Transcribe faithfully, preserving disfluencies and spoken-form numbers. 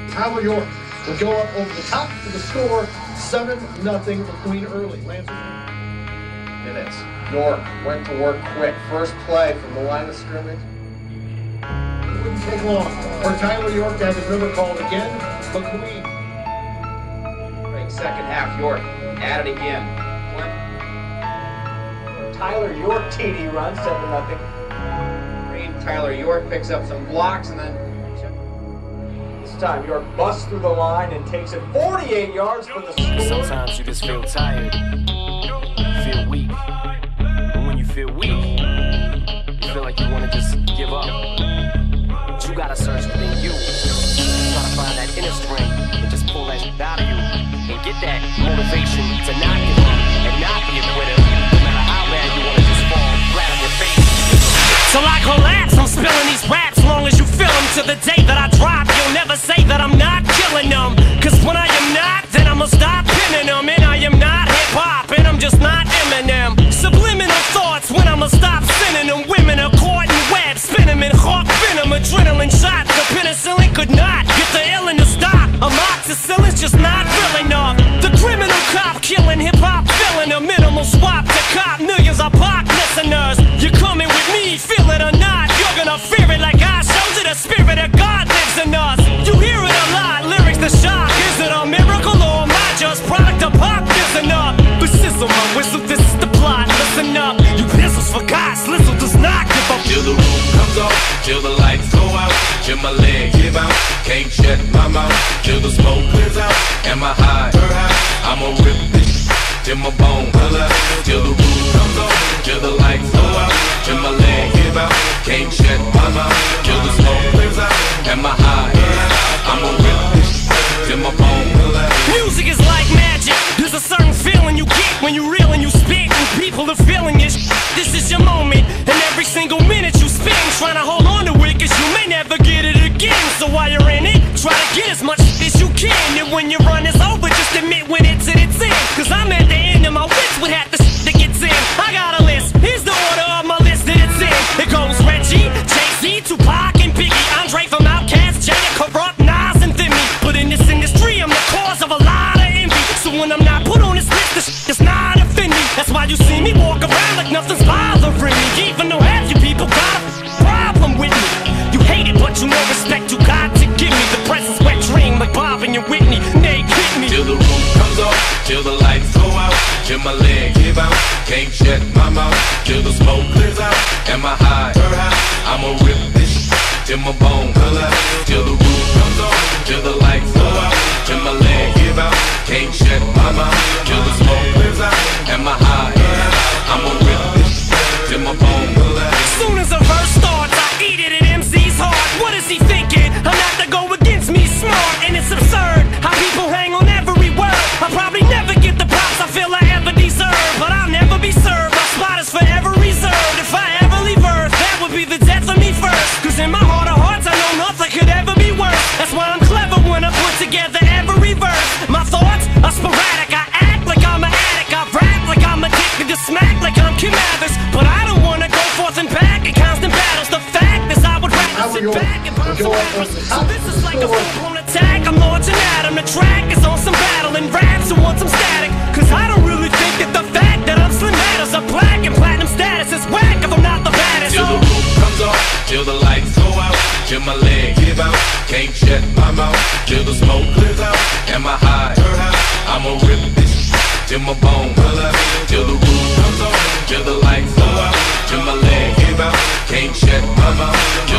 Tyler York will go up over the top to the score, seven nothing McQueen early. Lancers minutes. York went to work quick. First play from the line of scrimmage. It wouldn't take long for Tyler York to have his number called again. McQueen. Great second half, York. At it again. One. Tyler York T D run, seven nothing. Tyler York picks up some blocks and then this time York busts through the line and takes it forty-eight yards for the score. Sometimes you just feel tired, you feel weak, and when you feel weak, you feel like you want to just give up. But you gotta search within you. You gotta find that inner strength and just pull that shit out of you and get that motivation to not give up and not be a quitter, no matter how bad you want to just fall flat on your face. Till I collapse, I'm spilling these raps long as you feel them. To the day that I drop, you'll never say that I'm not killing them. Cause when I am not, then I'ma stop pinning them. And I am not hip-hop, and I'm just not Eminem. Subliminal thoughts when I'ma stop sending them. Women are caught in webs, spin them in hawk venom. Adrenaline shots, the penicillin could not get the illin to stop. Amoxicillin's just not real enough. The criminal cop killing hip-hop, filling a minimal swap to cop millions of pop listeners. You're coming with me, feel it or not, you're gonna fear it like I showed you. The spirit of God lives in us. You hear it a lot, lyrics the shock. Is it a miracle or am I just product of pop? Listen up, but sizzle my whistle, this is the plot. Listen up, you pistols for God, Slizzle does not give up. Till the roof comes off, till the lights go out, till my legs give out, can't shut my mouth, till the smoke clears out, and my high, I'ma rip this till my bone pull out, till the roof comes off, till the lights go out, till my legs give out, can't shut my mouth, till the smoke clears out, and my high, I'ma rip this till my bone pull out. Music is like magic. There's a certain feeling you get when you reel and you spit, and people are feeling it. This is your moment, and every single minute you spend trying to hold on to it, cause you may never get it again. So while you're in it, try to get as much as you can. And when your run is over, just admit when it's at its end. Cause I'm at the end of my wits with half the shit that gets in. I got a list, here's the order of my list that it's in. It goes Reggie, Jay-Z, Tupac, and Biggie, Andre from Outkast, Jada, Corrupt, Nas, and Thimmy. But in this industry, I'm the cause of a lot of envy. So when I'm not put on this list, the shit does not offend me. That's why you see me walk around like nothing's bothering me. Even though half you people got a problem with me. You hate it, but you know respect you got to give me. The presence wet dream like Bob and your Whitney. Nay, hit me. Till the roof comes off, till the lights go out, till my legs give out, can't shut my mouth, till the smoke clears out, and my high, I'ma rip this till my bone pull out, till the roof comes off, till the lights go out, till my legs give out, can't shut my mouth, till the smoke clears out, and my high, I'ma rip this till my bone pull out. As soon as a verse starts, I eat it at M C's heart. What is he thinking? I'm not to go against me, smart, and it's absurd how people hang on every word. I'll probably never get the props I feel I ever deserve, but I'll never be served. My spot is forever reserved. If I ever leave Earth, that would be the death of me first. Cause in my heart of hearts, I know nothing could ever be worse. That's why I'm clever when I put together every verse. My thoughts are sporadic. I act like I'm an addict. I rap like I'm addicted to smack like I'm Kim Mathers. But I don't wanna go forth and back in constant battles. The fact is I would rather sit back and punch some apples. So this is like a full-blown attack. I'm launching at him. The track is on some battle and raps who want some static. Cause I don't really think that the fact that I'm slim matters. A black and platinum status is whack if I'm not the baddest. Till the roof comes off, till the lights go out, till my legs give out, can't shut my mouth, till the smoke clears out, and my high, I'ma rip this till my bone pull out, till the roof comes off, till the lights go out, till my legs give out, can't shut my mouth,